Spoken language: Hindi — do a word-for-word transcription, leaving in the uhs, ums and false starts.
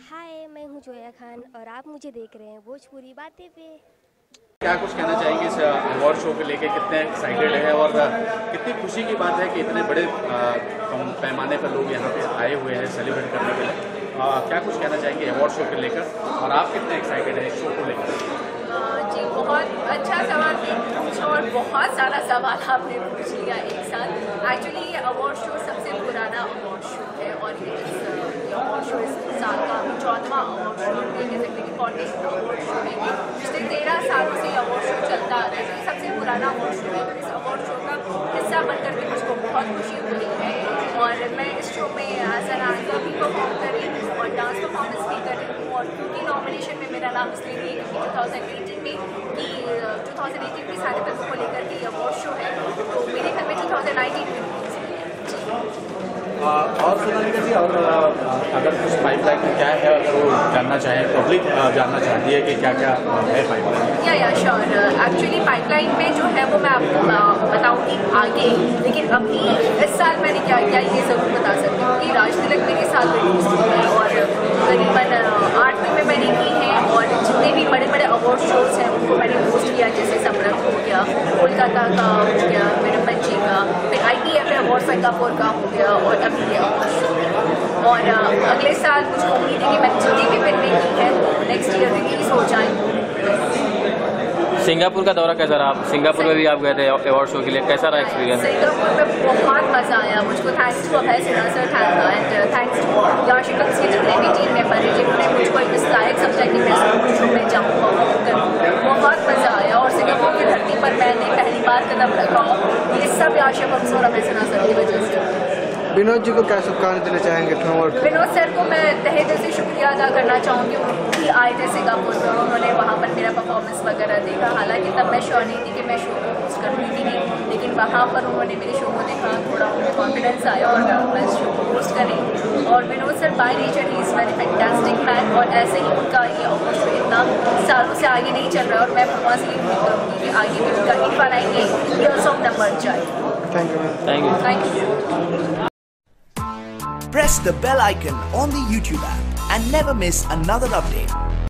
हाय, मैं हूँ जोया खान और आप मुझे देख रहे हैं भोजपुरी बातें पे। क्या कुछ कहना चाहेंगे इस अवार्ड शो को लेके, कितने एक्साइटेड हैं और कितनी खुशी की बात है कि इतने बड़े कम पैमाने पर लोग यहाँ पे आए हुए हैं सेलिब्रेट करने के लिए। आ, क्या कुछ कहना चाहेंगे अवार्ड शो को लेकर और आप कितने एक्साइटेड हैं इस शो को लेकर? जी बहुत अच्छा सवाल पूछा और बहुत सारा सवाल आपने पूछ लिया एक साथ। एक्चुअली ये अवार्ड शो सबसे पुराना अवार्ड शो है और ये इस अवार्ड शो इस साल का चौदहवां अवार्ड शो है, कह सकते हैं फोर्टीन अवार्ड शो है। ये पिछले तेरह सालों से अवार्ड शो चलता आ रहा है, तो ये सबसे पुराना अवार्ड शो है। तो इस अवार्ड शो का हिस्सा बनकर के मुझको बहुत खुशी हुई है और मैं इस शो में एज एन एंकर भी परफॉर्म कर रही हूँ और डांस परफॉर्मेंस भी कर रही हूँ। और क्योंकि नॉमिनेशन में मेरा नाम इसलिए नहीं है क्योंकि टू थाउजेंड एटीन में कि टू थाउजेंड एटीन की सारी फिल्मों को लेकर के अवार्ड शो है, तो मेरे घर में टू थाउजेंड नाइनटीन में और सोनालिका जी, और अगर कुछ पाइपलाइन में क्या है, अगर वो जानना चाहें, पब्लिक जानना चाहती है कि क्या क्या है पाइपलाइन? या या श्योर, एक्चुअली पाइपलाइन में जो है वो मैं आपको बताऊंगी आगे, लेकिन अभी इस साल मैंने क्या किया ये ज़रूर बता सकती हूँ कि राज तिलक मेरे साल में होस्ट हुई है और करीबन आठ फिल्में मैंने की हैं और जितने भी बड़े बड़े अवार्ड शोज हैं उनको मैंने होस्ट किया, जैसे समरंग हो गया, कोलकाता का हो गया, मेरे पंची का, फिर I T F award Singapore का हो गया और अभी ये अवार्ड शो है। और अगले साल मुझे उम्मीद है कि मैंने जितनी भी फिल्में की हैं नेक्स्ट ईयर रिलीज हो जाएंगी। सिंगापुर का दौरा कैसा रहा? आप सिंगापुर में भी आप गए थे अवार्ड शो के लिए, कैसा रहा एक्सपीरियंस? सिंगापुर में बहुत मज़ा आया मुझको। Thanks to Abhay Sinha sir and thanks to याशिकल्स के जितने भी टीम मेंबर हैं जिन्होंने मुझको इस लायक समझा कि मैं इस शो में जाऊँ परफॉर्म करूँ। बहुत मज़ा आया और सिंगापुर की धरती पर मैंने पहली बार कदम रखा ये सब याशिकल्स और अभय सिन्हा सर की वजह से। विनोद जी को क्या शुभकामनाएं देना चाहेंगे? विनोद सर को मैं तहे दिल से शुक्रिया अदा करना चाहूँगी। उनकी आए थे सिंगापुर में, उन्होंने वहाँ पर मेरा परफॉर्मेंस वगैरह देखा। हालांकि तब मैं श्योर नहीं थी कि मैं शो को होस्ट करूँगी कि नहीं, लेकिन वहाँ पर उन्होंने मेरे शो को देखा, थोड़ा उन्हें कॉन्फिडेंस आया और मैं इस शो को होस्ट करेंगी। और Vinod sir by nature he is very fantastic man और ऐसे ही उनका ये अवार्ड शो इतना सालों से आगे नहीं चल रहा है और मैं भगवान से ये उम्मीद करूँगी कि आगे भी उनका इन बनाएंगे ईयर्स ऑफ नंबर जाए। Thank you thank you thank you. Press the bell icon on the YouTube app and never miss another update.